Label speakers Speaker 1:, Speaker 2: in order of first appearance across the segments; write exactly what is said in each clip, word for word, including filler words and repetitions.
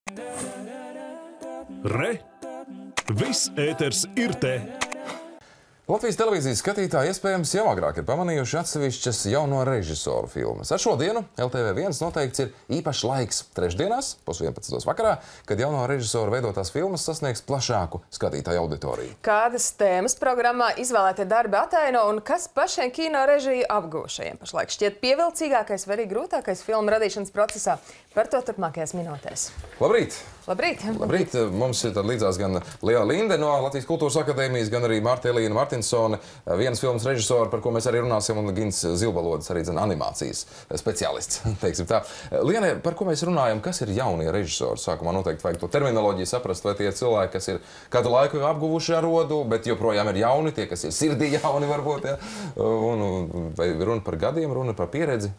Speaker 1: Re! Viss ēters ir te!
Speaker 2: Latvijas televīzijas skatītāji iespējams jau agrāk ir pamanījuši atsevišķas jauno režisoru filmas. Ar šodienu L T V viens noteikts ir īpašs laiks trešdienās, pusvienpadsmitos vakarā, kad jauno režisoru veidotās filmas sasniegs plašāku skatītāju auditoriju.
Speaker 3: Kādas tēmas programmā izvēlētie darbi ataino un kas pašiem kino režiju apgūšajiem pašlaik šķiet pievilcīgākais vai arī grūtākais filmu radīšanas procesā? Par to turpmākajās minūtēs.
Speaker 2: Labrīt!
Speaker 3: Labrīt!
Speaker 2: Labrīt! Mums ir tad līdzās gan Lea Linde no Latvijas Kultūras akadēmijas, gan arī Marta Elīna Martinsone, vienas filmas režisora, par ko mēs arī runāsim, un Gins Zilbalodis, arī zin, animācijas speciālists, teiksim tā. Liene, par ko mēs runājam, kas ir jaunie režisori? Sākumā noteikti vajag to terminoloģiju saprast, vai tie cilvēki, kas ir kādu laiku jau apguvuši arodu, bet joprojām ir jauni, tie, kas ir sirdī jauni varbūt, ja? Un vai runa par gadiem, runa par pieredzi?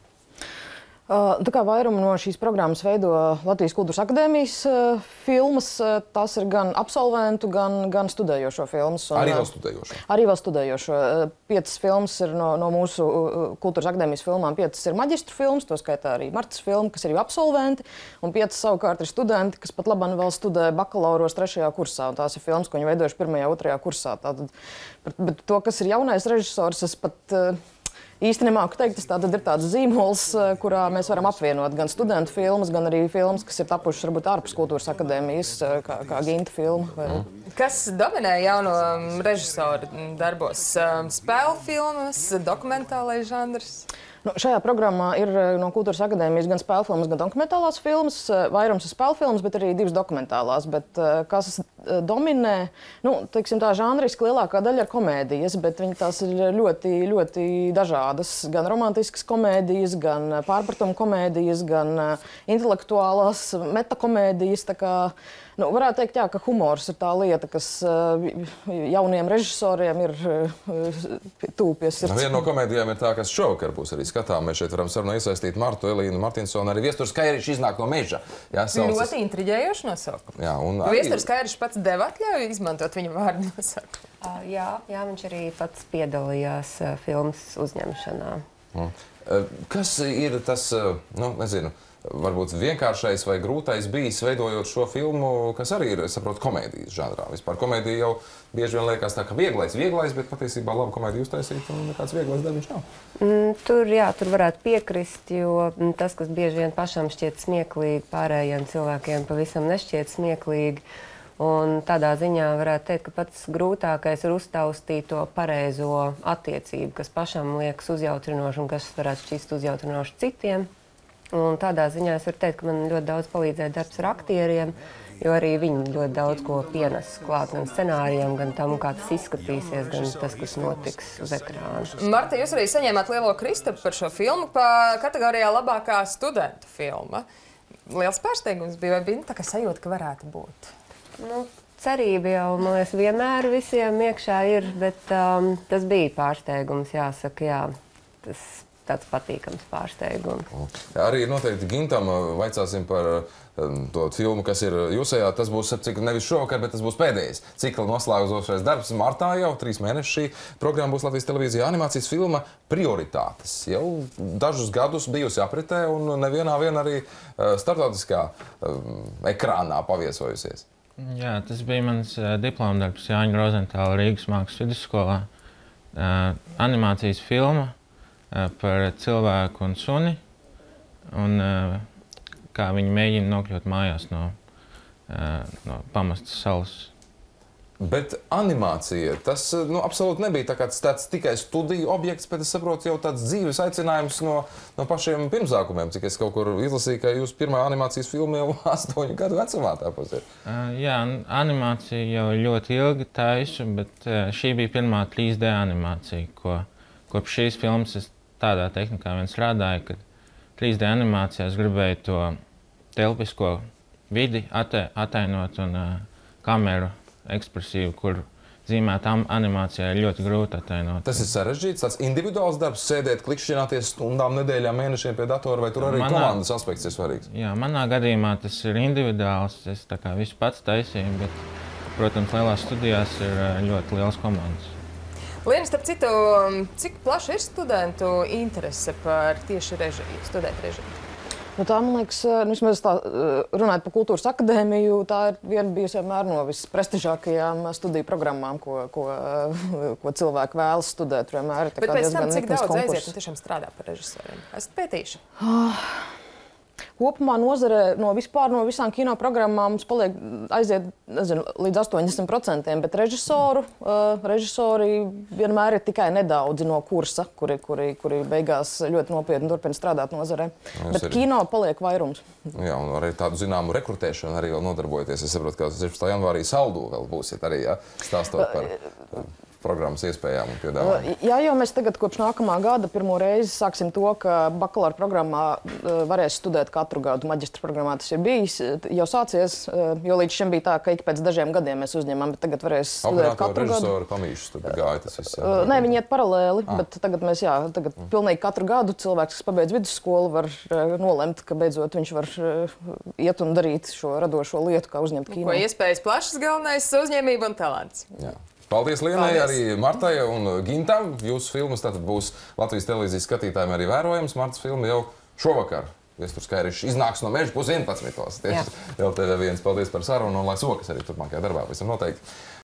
Speaker 4: Tā kā vairumu no šīs programmas veido Latvijas Kultūras akadēmijas filmas, tās ir gan absolventu, gan, gan studējošo filmas. Un,
Speaker 2: arī vēl studējošo? Arī
Speaker 4: vēl studējošo. Piecas filmas ir no, no mūsu Kultūras akadēmijas filmām, piecas ir maģistru filmas, to skaitā arī Martas filma, kas ir jau absolventi, un piecas savukārt ir studenti, kas pat labāk vēl studē bakalauros trešajā kursā, un tās ir filmas, ko viņi veidojuši pirmajā, otrajā kursā. Tātad, bet to, kas ir jaunais režisors, es pat īsti nemāku teikt, tas tātad ir tāds zīmols, kurā mēs varam apvienot gan studentu filmas, gan arī filmas, kas ir tapušas varbūt ārpus Kultūras akadēmijas, kā, kā Ginta filma. Vai...
Speaker 3: Kas dominē jauno režisoru darbos? Spēļu filmas, dokumentālais žanrs?
Speaker 4: Nu, šajā programmā ir no Kultūras akadēmijas gan spēļu filmas, gan dokumentālās filmas. Vairums ir spēļu filmas, bet arī divas dokumentālās. Bet kas dominē, nu, teiksim tā, žanriski lielākā daļa ir komēdijas, bet viņi tās ir ļoti, ļoti dažādas. Gan romantiskas komēdijas, gan pārpratuma komēdijas, gan intelektuālās metakomēdijas. Tā kā, nu, varētu teikt, jā, ka humors ir tā lieta, kas jauniem režisoriem ir tuvu pie sirds.
Speaker 2: Viena no komēdijām ir tā, kas šovakar būs arī skatām. Mēs šeit varam sarunā iesaistīt Martu Elīnu Martinsoni, arī Viesturs Kairišs iznāk no meža. Jā, saucas...
Speaker 3: Ļoti intriģējoši nosaukumu.
Speaker 2: Jā, un arī...
Speaker 3: Viesturs Kairišs pats deva atļauju izmantot viņa vārdu nosaukumu.
Speaker 5: Uh, jā, jā, viņš arī pats piedalījās uh, filmas uzņemšanā.
Speaker 2: Mm. Kas ir tas, nu, nezinu, varbūt vienkāršais vai grūtais bijis veidojot šo filmu, kas arī ir, es saprotu, komēdijas žanrā. Vispār komēdija jau bieži vien liekas tā, ka vieglais, vieglais, bet patiesībā labu komēdiju uztaisīt un nekāds vieglais darbiņš nav.
Speaker 5: Mm, tur, jā, tur varētu piekrist, jo tas, kas bieži vien pašam šķiet smieklīgi, pārējiem cilvēkiem pavisam nešķiet smieklīgi. Un tādā ziņā varētu teikt, ka pats grūtākais ir uztaustīt to pareizo attiecību, kas pašam liekas uzjautrinoši un kas varētu šķist uzjautrinoši citiem. Un tādā ziņā es varu teikt, ka man ļoti daudz palīdzēja darbs ar aktieriem, jo arī viņi ļoti daudz ko pienes klāt gan scenārijam, gan tam, kā tas izskatīsies, gan tas, kas notiks uz ekrāna.
Speaker 3: Marta, jūs arī saņēmāt lielo kristapu par šo filmu pa kategorijā labākā studentu filma. Liels pārsteigums bija, vai bija tā kā sajūta, ka varētu būt?
Speaker 5: Nu, cerība jau, man liekas, vienmēr visiem iekšā ir, bet um, tas bija pārsteigums, jāsaka, jā. Tas tāds patīkams pārsteigums.
Speaker 2: Jā, arī noteikti Gintam vaicāsim par um, to filmu, kas ir jūsējā. Tas būs, cik nevis šovakar, bet tas būs pēdējais cikla noslēguzošais darbs. Martā jau trīs mēneši šī programma būs Latvijas televīzijā animācijas filma Prioritātes. Jau dažus gadus bijusi apritē un nevienā vien arī uh, starptautiskā um, ekrānā paviesojusies.
Speaker 6: Jā, tas bija mans uh, diplomdarbs Jāņa Rozentāla Rīgas mākslas vidusskolā. Uh, animācijas filma uh, par cilvēku un suni, un uh, kā viņi mēģina nokļūt mājās no, uh, no pamestas salas.
Speaker 2: Bet animācija, tas nu, absolūti nebija tā kāds tāds tikai studiju objekts, bet es saprotu jau tāds dzīves aicinājums no, no pašiem pirmsākumiem, cik es kaut kur izlasīju, ka jūs pirmā animācijas filma jau astoņu gadu vecumā tāpēc ir.
Speaker 6: Uh, jā, animācija jau ļoti ilgi taisu, bet uh, šī bija pirmā trīs D animācija, ko kopš šīs filmas es tādā tehnikā vien strādāju, kad trīs D animācijā es gribēju to telpisko vidi ate, atainot un uh, kameru ekspresīvu, kur zīmēt animācijā ir ļoti grūti atainot.
Speaker 2: Tas ir sarežģīts, tāds individuāls darbs, sēdēt, klikšķināties stundām, nedēļām, mēnešiem pie datora, vai tur arī manā, komandas aspekts ir svarīgs?
Speaker 6: Jā, manā gadījumā tas ir individuāls, es tā kā visu pats taisīju, bet, protams, lielās studijās ir ļoti liels komandas.
Speaker 3: Liena, starp citu, cik plaša ir studentu interese par tieši režiju, studēt režiju?
Speaker 4: Nu, tā, man liekas, nu, vismaz tā, runājot par Kultūras akadēmiju, tā ir viena bijusi vienmēr no visprestižākajām studiju programmām, ko, ko, ko cilvēki vēlas studēt. Vienmēr ir tā
Speaker 3: Bet
Speaker 4: kā
Speaker 3: pēc
Speaker 4: diezgan
Speaker 3: tam, cik
Speaker 4: nikns
Speaker 3: daudz
Speaker 4: konkurss.
Speaker 3: aiziet un tiešām strādā par režisoriem? Esat pētījuši?
Speaker 4: Kopumā nozare no vispār no visām kino programmām mums paliek aiziet nezinu, līdz astoņdesmit procentiem, bet režisoru, uh, režisori vienmēr ir tikai nedaudzi no kursa, kuri, kuri, kuri beigās ļoti nopietni turpina strādāt nozarē.
Speaker 2: Nu,
Speaker 4: bet
Speaker 2: arī...
Speaker 4: kino paliek vairums.
Speaker 2: Jā, un arī tādu zināmu rekrutēšanu arī vēl nodarbojoties. Es saprotu, ka sešpadsmitā janvārī Saldū vēl būsiet arī, ja, stāstot par programmas iespējām un piedāvājumu.
Speaker 4: Jā, jo mēs tagad kopš nākamā gada pirmo reizi sāksim to, ka bakalaura programmā varēs studēt katru gadu. Maģistra programmā tas ir bijis, jau sācies, jo līdz šim bija tā, ka ik pēc dažiem gadiem mēs uzņemam, bet tagad varēs studēt katru gadu.
Speaker 2: Režisoru pamīšus tur gāja tas viss. Jā.
Speaker 4: Nē, viņi iet paralēli, ah. bet tagad mēs, jā, tagad mm. pilnīgi katru gadu cilvēks, kas pabeidz vidusskolu, var nolemt, ka beidzot viņš var iet un darīt šo radošo lietu, kā uzņemt kino.
Speaker 3: Ko iespējas plašas, galvenais uzņēmība un talants.
Speaker 2: Jā. Paldies Lienai,
Speaker 3: Paldies.
Speaker 2: arī Martai un Gintam. Jūsu filmas tātad būs Latvijas televīzijas skatītājiem arī vērojams. Martas filma jau šovakar. Viestur Skairišs iznāks no meža pus vienpadsmitos. Tieši L T V viens. Paldies par sarunu un lai sokas arī turpmākajā darbā. Visam noteikti.